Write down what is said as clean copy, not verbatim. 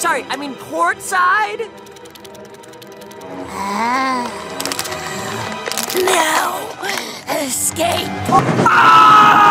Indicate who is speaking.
Speaker 1: sorry, I mean port side?
Speaker 2: Now, escape.
Speaker 1: Ah!